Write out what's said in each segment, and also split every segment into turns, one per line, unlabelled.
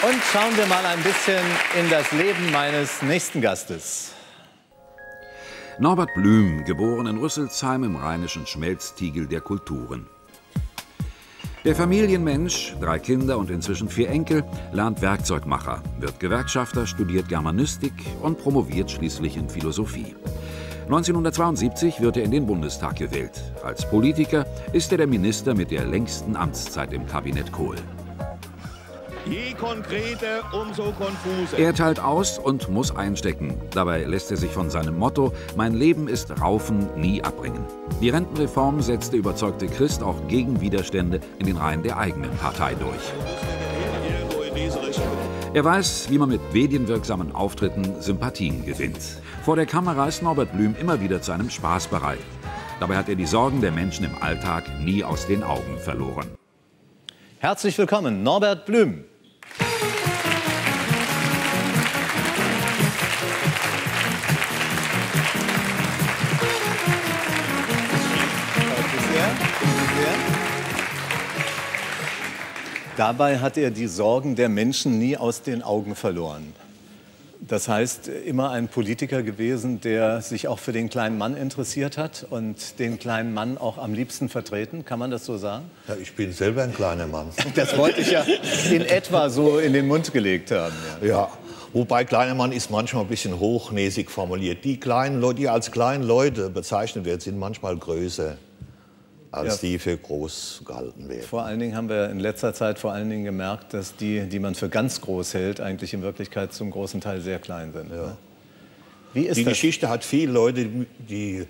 Und schauen wir mal ein bisschen in das Leben meines nächsten Gastes.
Norbert Blüm, geboren in Rüsselsheim im rheinischen Schmelztiegel der Kulturen. Der Familienmensch, 3 Kinder und inzwischen 4 Enkel, lernt Werkzeugmacher, wird Gewerkschafter, studiert Germanistik und promoviert schließlich in Philosophie. 1972 wird er in den Bundestag gewählt. Als Politiker ist er der Minister mit der längsten Amtszeit im Kabinett Kohl.
Je konkreter, umso konfuser.
Er teilt aus und muss einstecken. Dabei lässt er sich von seinem Motto »Mein Leben ist Raufen« nie abbringen. Die Rentenreform setzt der überzeugte Christ auch gegen Widerstände in den Reihen der eigenen Partei durch. Er weiß, wie man mit medienwirksamen Auftritten Sympathien gewinnt. Vor der Kamera ist Norbert Blüm immer wieder zu einem Spaß bereit. Dabei hat er die Sorgen der Menschen im Alltag nie aus den Augen verloren.
Herzlich willkommen, Norbert Blüm. Dabei hat er die Sorgen der Menschen nie aus den Augen verloren. Das heißt, immer ein Politiker gewesen, der sich auch für den kleinen Mann interessiert hat und den kleinen Mann auch am liebsten vertreten. Kann man das so sagen?
Ja, ich bin selber ein kleiner Mann.
Das wollte ich ja in etwa so in den Mund gelegt haben.
Ja, wobei kleiner Mann ist manchmal ein bisschen hochnäsig formuliert. Die kleinen Leute, die als kleine Leute bezeichnet werden, sind manchmal größer, als die für groß gehalten werden.
Vor allen Dingen haben wir in letzter Zeit gemerkt, dass die man für ganz groß hält, eigentlich in Wirklichkeit zum großen Teil sehr klein sind.
Ja.
Wie ist
die
das?
Geschichte hat viele Leute, die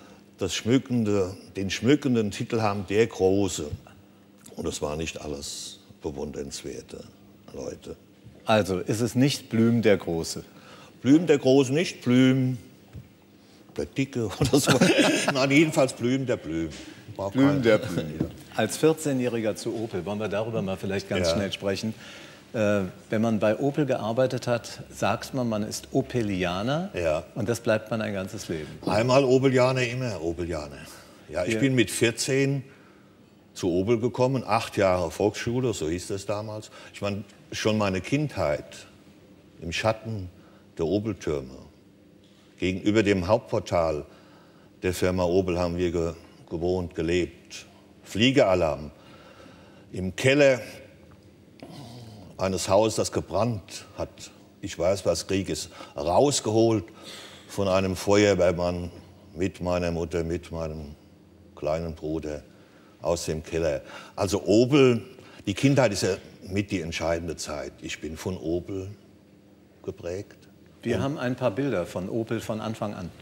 den schmückenden Titel haben, der Große. Und das war nicht alles bewundernswerte Leute.
Also ist es nicht Blüm der Große?
Blüm der Große, nicht Blüm der Dicke oder so. Nein, jedenfalls Blüm der Blüm.
Blüm der Blüm. Als 14-Jähriger zu Opel, wollen wir darüber mal vielleicht ganz schnell sprechen. Wenn man bei Opel gearbeitet hat, sagt man, man ist Opelianer.
Ja.
Und das bleibt man ein ganzes Leben.
Einmal Opelianer, immer Opelianer. Ja, ich bin mit 14 zu Opel gekommen, 8 Jahre Volksschule, so hieß das damals. Ich meine, schon meine Kindheit im Schatten der Opel-Türme. Gegenüber dem Hauptportal der Firma Opel haben wir gewohnt, gelebt. Fliegealarm. Im Keller eines Hauses, das gebrannt hat, ich weiß, was Krieg ist, rausgeholt von einem Feuerwehrmann mit meiner Mutter, mit meinem kleinen Bruder aus dem Keller. Also Opel, die Kindheit ist ja mit die entscheidende Zeit. Ich bin von Opel geprägt.
Wir haben ein paar Bilder von Opel von Anfang an.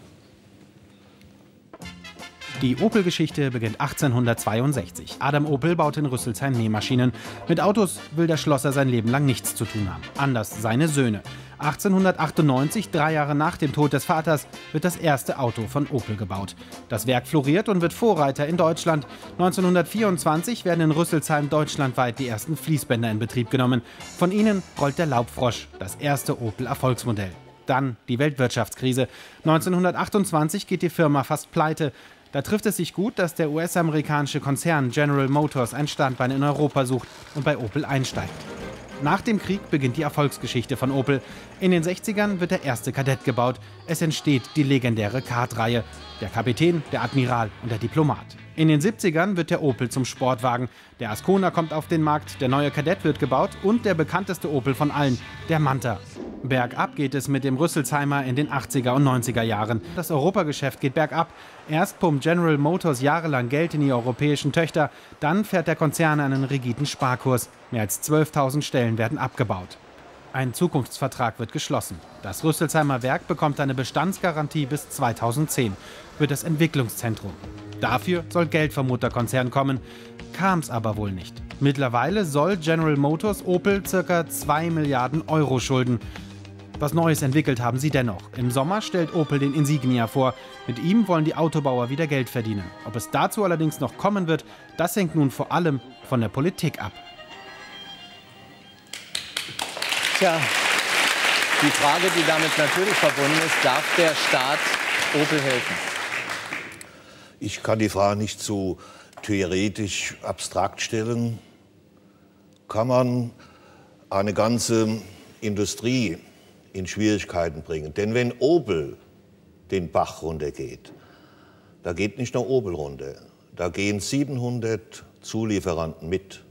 Die Opel-Geschichte beginnt 1862. Adam Opel baut in Rüsselsheim Nähmaschinen. Mit Autos will der Schlosser sein Leben lang nichts zu tun haben. Anders seine Söhne. 1898, 3 Jahre nach dem Tod des Vaters, wird das erste Auto von Opel gebaut. Das Werk floriert und wird Vorreiter in Deutschland. 1924 werden in Rüsselsheim deutschlandweit die ersten Fließbänder in Betrieb genommen. Von ihnen rollt der Laubfrosch, das erste Opel-Erfolgsmodell. Dann die Weltwirtschaftskrise. 1928 geht die Firma fast pleite. Da trifft es sich gut, dass der US-amerikanische Konzern General Motors ein Standbein in Europa sucht und bei Opel einsteigt. Nach dem Krieg beginnt die Erfolgsgeschichte von Opel. In den 60ern wird der erste Kadett gebaut. Es entsteht die legendäre Kart-Reihe. Der Kapitän, der Admiral und der Diplomat. In den 70ern wird der Opel zum Sportwagen. Der Ascona kommt auf den Markt, der neue Kadett wird gebaut und der bekannteste Opel von allen, der Manta. Bergab geht es mit dem Rüsselsheimer in den 80er und 90er Jahren. Das Europageschäft geht bergab. Erst pumpt General Motors jahrelang Geld in die europäischen Töchter, dann fährt der Konzern einen rigiden Sparkurs. Mehr als 12.000 Stellen werden abgebaut. Ein Zukunftsvertrag wird geschlossen. Das Rüsselsheimer Werk bekommt eine Bestandsgarantie bis 2010, wird das Entwicklungszentrum. Dafür soll Geld vom Mutterkonzern kommen, kam es aber wohl nicht. Mittlerweile soll General Motors Opel ca. 2 Milliarden Euro schulden. Was Neues entwickelt haben sie dennoch. Im Sommer stellt Opel den Insignia vor. Mit ihm wollen die Autobauer wieder Geld verdienen. Ob es dazu allerdings noch kommen wird, das hängt nun vor allem von der Politik ab.
Tja, die Frage, die damit natürlich verbunden ist, darf der Staat Opel helfen?
Ich kann die Frage nicht so theoretisch abstrakt stellen. Kann man eine ganze Industrie in Schwierigkeiten bringen. Denn wenn Opel den Bach runtergeht, da geht nicht nur Opel runter, da gehen 700 Zulieferanten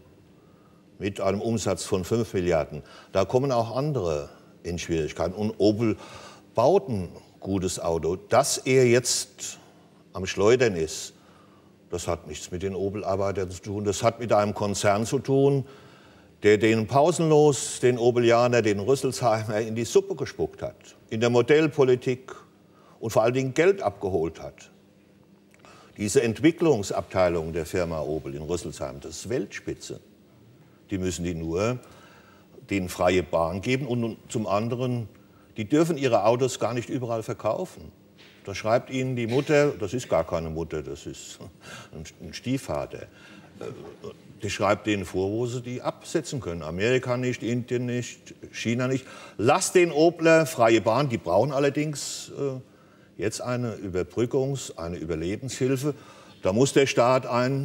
mit einem Umsatz von 5 Milliarden. Da kommen auch andere in Schwierigkeiten. Und Opel baut ein gutes Auto. Dass er jetzt am Schleudern ist, das hat nichts mit den Opel-Arbeitern zu tun. Das hat mit einem Konzern zu tun, der den pausenlos, den Opelianer, den Rüsselsheimer in die Suppe gespuckt hat. In der Modellpolitik und vor allen Dingen Geld abgeholt hat. Diese Entwicklungsabteilung der Firma Opel in Rüsselsheim, das ist Weltspitze. Die müssen die nur denen freie Bahn geben. Und zum anderen, die dürfen ihre Autos gar nicht überall verkaufen. Da schreibt ihnen die Mutter, das ist gar keine Mutter, das ist ein Stiefvater, die schreibt denen vor, wo sie die absetzen können. Amerika nicht, Indien nicht, China nicht. Lasst den Opler freie Bahn, die brauchen allerdings jetzt eine eine Überlebenshilfe. Da muss der Staat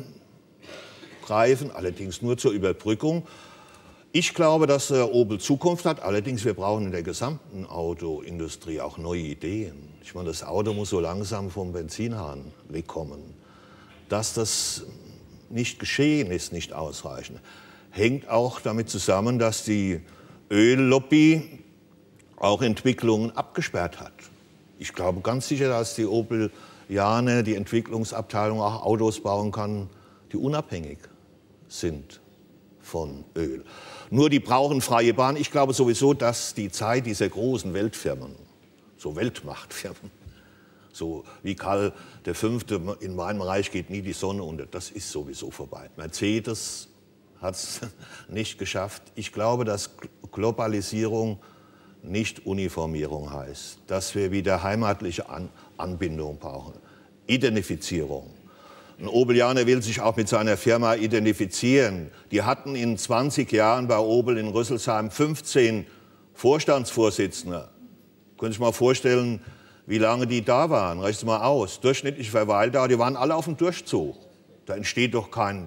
eingreifen, allerdings nur zur Überbrückung. Ich glaube, dass Opel Zukunft hat. Allerdings, wir brauchen in der gesamten Autoindustrie auch neue Ideen. Ich meine, das Auto muss so langsam vom Benzinhahn wegkommen. Dass das nicht geschehen ist, nicht ausreichend, hängt auch damit zusammen, dass die Öllobby auch Entwicklungen abgesperrt hat. Ich glaube ganz sicher, dass die Opelianer, die Entwicklungsabteilung, auch Autos bauen kann, die unabhängig sind von Öl. Nur die brauchen freie Bahn. Ich glaube sowieso, dass die Zeit dieser großen Weltfirmen, so Weltmachtfirmen, so wie Karl V. in meinem Reich geht nie die Sonne unter, das ist sowieso vorbei. Mercedes hat es nicht geschafft. Ich glaube, dass Globalisierung nicht Uniformierung heißt, dass wir wieder heimatliche Anbindung brauchen, Identifizierung. Ein Opelianer will sich auch mit seiner Firma identifizieren. Die hatten in 20 Jahren bei Opel in Rüsselsheim 15 Vorstandsvorsitzende. Können Sie sich mal vorstellen, wie lange die da waren? Rechnen Sie mal aus. Durchschnittliche Verweildauer, die waren alle auf dem Durchzug. Da entsteht doch keine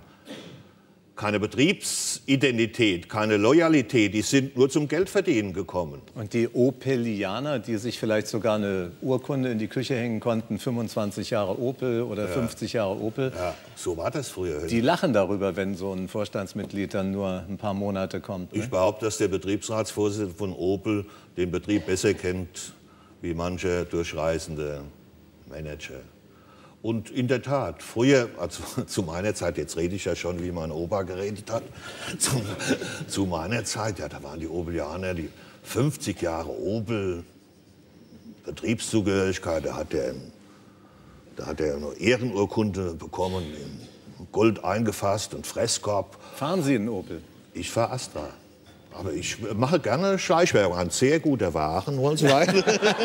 Betriebsidentität, keine Loyalität. Die sind nur zum Geldverdienen gekommen.
Und die Opelianer, die sich vielleicht sogar eine Urkunde in die Küche hängen konnten, 25 Jahre Opel oder 50 Jahre Opel.
Ja, so war das früher.
Die lachen darüber, wenn so ein Vorstandsmitglied dann nur ein paar Monate kommt. Ne?
Ich behaupte, dass der Betriebsratsvorsitzende von Opel den Betrieb besser kennt wie mancher durchreisende Manager. Und in der Tat, früher, also zu meiner Zeit, jetzt rede ich ja schon, wie mein Opa geredet hat, zu meiner Zeit, ja, da waren die Opelianer, die 50 Jahre Opel, Betriebszugehörigkeit, da hat er eine Ehrenurkunde bekommen, in Gold eingefasst und Fresskorb.
Fahren Sie einen Opel?
Ich fahre Astra. Aber ich mache gerne Schleichwerbung an sehr guter Waren, wollen Sie weiter?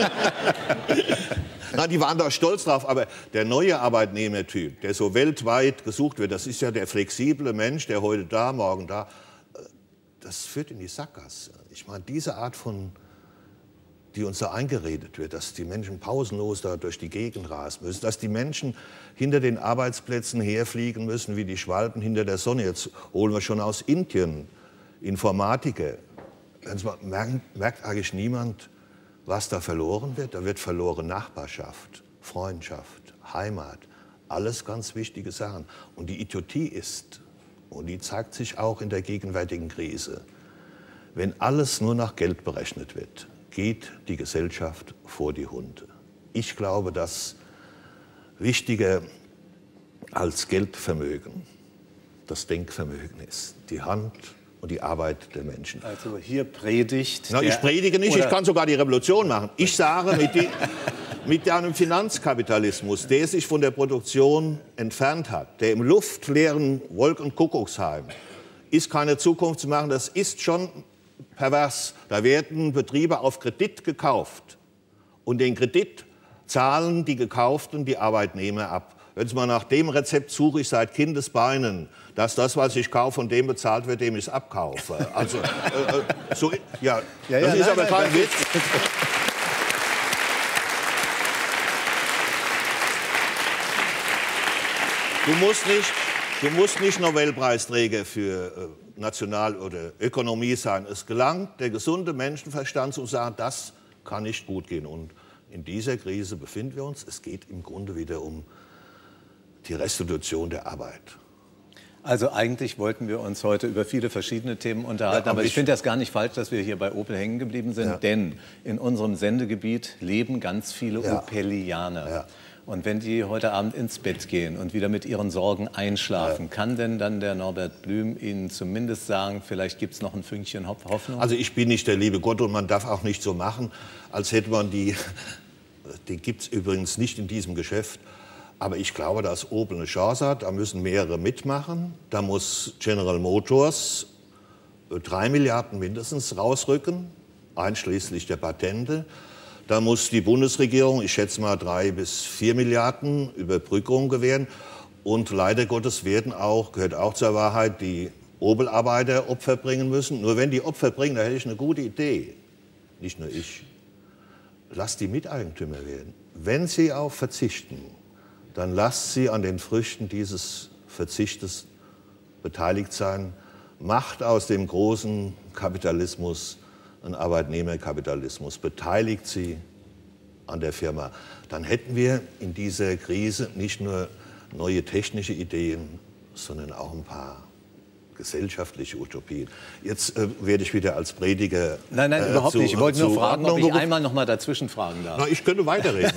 Nein, die waren da stolz drauf, aber der neue Arbeitnehmertyp, der so weltweit gesucht wird, das ist ja der flexible Mensch, der heute da, morgen da, das führt in die Sackgasse. Ich meine, diese Art von, die uns da eingeredet wird, dass die Menschen pausenlos da durch die Gegend rasen müssen, dass die Menschen hinter den Arbeitsplätzen herfliegen müssen wie die Schwalben hinter der Sonne. Jetzt holen wir schon aus Indien Informatiker. Merkt eigentlich niemand, was da verloren wird? Da wird verloren Nachbarschaft, Freundschaft, Heimat, alles ganz wichtige Sachen. Und die Idiotie ist, und die zeigt sich auch in der gegenwärtigen Krise, wenn alles nur nach Geld berechnet wird, geht die Gesellschaft vor die Hunde. Ich glaube, dass wichtiger als Geldvermögen das Denkvermögen ist, die Hand und die Arbeit der Menschen.
Also hier predigt...
Na, ich predige nicht, ich kann sogar die Revolution machen. Ich sage, mit einem Finanzkapitalismus, der sich von der Produktion entfernt hat, der im luftleeren Wolkenkuckucksheim, ist keine Zukunft zu machen. Das ist schon pervers. Da werden Betriebe auf Kredit gekauft. Und den Kredit zahlen die Gekauften die Arbeitnehmer ab. Wenn Sie mal nach dem Rezept suche ich seit Kindesbeinen, dass das, was ich kaufe, von dem bezahlt wird, dem ich es abkaufe. Also, so, ja, das ist aber kein Witz. Du musst nicht Nobelpreisträger für National- oder Ökonomie sein. Es gelangt der gesunde Menschenverstand zu sagen, das kann nicht gut gehen. Und in dieser Krise befinden wir uns. Es geht im Grunde wieder um die Restitution der Arbeit.
Also eigentlich wollten wir uns heute über viele verschiedene Themen unterhalten, aber ich finde das gar nicht falsch, dass wir hier bei Opel hängen geblieben sind, denn in unserem Sendegebiet leben ganz viele Opelianer. Ja. Und wenn die heute Abend ins Bett gehen und wieder mit ihren Sorgen einschlafen, kann denn dann der Norbert Blüm Ihnen zumindest sagen, vielleicht gibt es noch ein Fünkchen Hoffnung?
Also ich bin nicht der liebe Gott und man darf auch nicht so machen, als hätte man die gibt es übrigens nicht in diesem Geschäft. Aber ich glaube, dass Opel eine Chance hat. Da müssen mehrere mitmachen. Da muss General Motors 3 Milliarden mindestens rausrücken, einschließlich der Patente. Da muss die Bundesregierung, ich schätze mal 3 bis 4 Milliarden Überbrückung gewähren. Und leider Gottes gehört auch zur Wahrheit, die Opel-Arbeiter Opfer bringen müssen. Nur wenn die Opfer bringen, da hätte ich eine gute Idee. Nicht nur ich. Lasst die Miteigentümer werden. Wenn sie auf verzichten, dann lasst sie an den Früchten dieses Verzichtes beteiligt sein. Macht aus dem großen Kapitalismus einen Arbeitnehmerkapitalismus. Beteiligt sie an der Firma. Dann hätten wir in dieser Krise nicht nur neue technische Ideen, sondern auch ein paar gesellschaftliche Utopien. Jetzt werde ich wieder als Prediger.
Nein, überhaupt nicht. Ich wollte nur fragen, ob ich einmal noch mal dazwischen fragen darf.
Na, ich könnte weiterreden.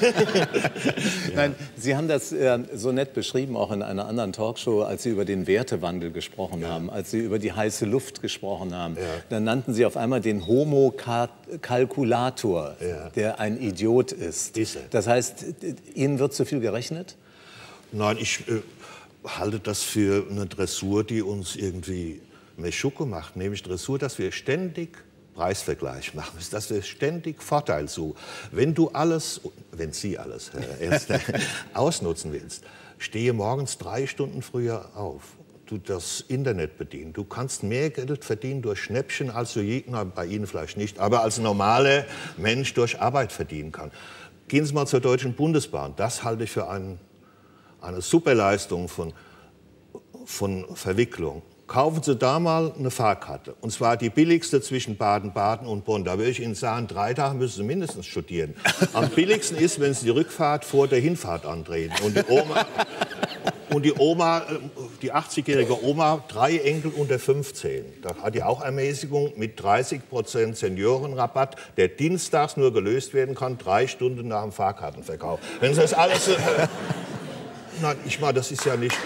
Nein, Sie haben das so nett beschrieben, auch in einer anderen Talkshow, als Sie über den Wertewandel gesprochen haben, als Sie über die heiße Luft gesprochen haben. Ja. Dann nannten Sie auf einmal den Homo Calculator, der ein Idiot ist. Das heißt, Ihnen wird zu viel gerechnet?
Nein, ich halte das für eine Dressur, die uns irgendwie Meschucke macht. Nämlich Dressur, dass wir ständig Preisvergleich machen, dass wir ständig Vorteil suchen. Wenn Sie alles, Herr Elster, ausnutzen willst, stehe morgens 3 Stunden früher auf. Du das Internet bedienen. Du kannst mehr Geld verdienen durch Schnäppchen, als du bei Ihnen vielleicht nicht, aber als normaler Mensch durch Arbeit verdienen kann. Gehen Sie mal zur Deutschen Bundesbahn. Das halte ich für eine Superleistung von Verwicklung. Kaufen Sie da mal eine Fahrkarte. Und zwar die billigste zwischen Baden-Baden und Bonn. Da würde ich Ihnen sagen, 3 Tage müssen Sie mindestens studieren. Am billigsten ist, wenn Sie die Rückfahrt vor der Hinfahrt andrehen. Und die Oma, die 80-jährige Oma, 3 Enkel unter 15. Da hat die auch Ermäßigung mit 30% Seniorenrabatt, der dienstags nur gelöst werden kann, 3 Stunden nach dem Fahrkartenverkauf. Wenn Sie das alles... Nein, das ist ja nicht...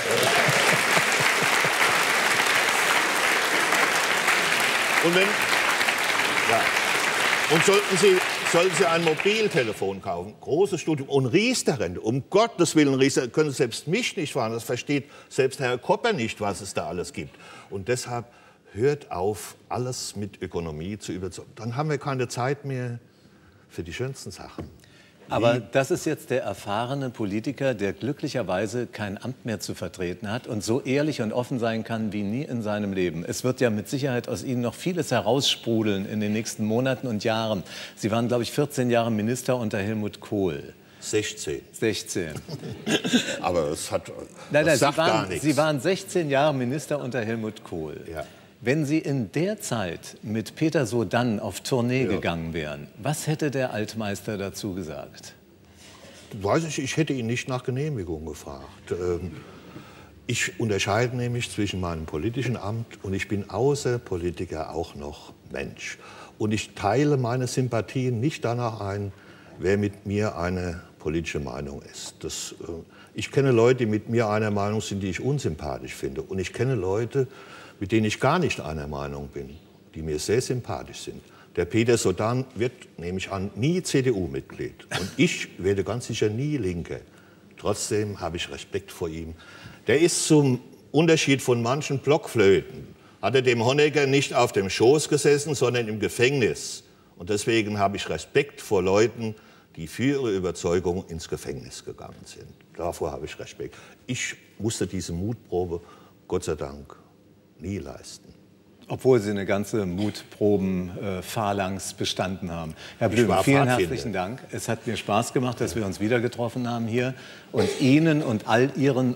Und sollten Sie ein Mobiltelefon kaufen, großes Studium und Riester-Rente, um Gottes Willen, Riester, können Sie selbst mich nicht fahren, das versteht selbst Herr Kopper nicht, was es da alles gibt. Und deshalb hört auf, alles mit Ökonomie zu überzeugen. Dann haben wir keine Zeit mehr für die schönsten Sachen.
Aber das ist jetzt der erfahrene Politiker, der glücklicherweise kein Amt mehr zu vertreten hat und so ehrlich und offen sein kann wie nie in seinem Leben. Es wird ja mit Sicherheit aus Ihnen noch vieles heraussprudeln in den nächsten Monaten und Jahren. Sie waren, glaube ich, 14 Jahre Minister unter Helmut Kohl.
16.
Aber
es sagt gar nichts.
Sie waren 16 Jahre Minister unter Helmut Kohl. Ja. Wenn Sie in der Zeit mit Peter Sodann auf Tournee gegangen wären, was hätte der Altmeister dazu gesagt?
Weiß ich hätte ihn nicht nach Genehmigung gefragt. Ich unterscheide nämlich zwischen meinem politischen Amt und ich bin außer Politiker auch noch Mensch. Und ich teile meine Sympathien nicht danach ein, wer mit mir eine politische Meinung ist. Ich kenne Leute, die mit mir einer Meinung sind, die ich unsympathisch finde. Und ich kenne Leute, mit denen ich gar nicht einer Meinung bin, die mir sehr sympathisch sind. Der Peter Sodann wird, nehme ich an, nie CDU-Mitglied. Und ich werde ganz sicher nie Linke. Trotzdem habe ich Respekt vor ihm. Der ist zum Unterschied von manchen Blockflöten, hat er dem Honecker nicht auf dem Schoß gesessen, sondern im Gefängnis. Und deswegen habe ich Respekt vor Leuten, die für ihre Überzeugung ins Gefängnis gegangen sind. Davor habe ich Respekt. Ich musste diese Mutprobe, Gott sei Dank, nie leisten.
obwohl Sie eine ganze Mutproben-Phalanx bestanden haben. Herr Blüm, vielen herzlichen Dank. Es hat mir Spaß gemacht, dass wir uns wieder getroffen haben hier. Und Ihnen und all Ihren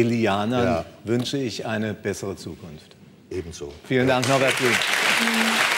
Opelianern wünsche ich eine bessere Zukunft.
Ebenso.
Vielen Dank, Norbert Blüm.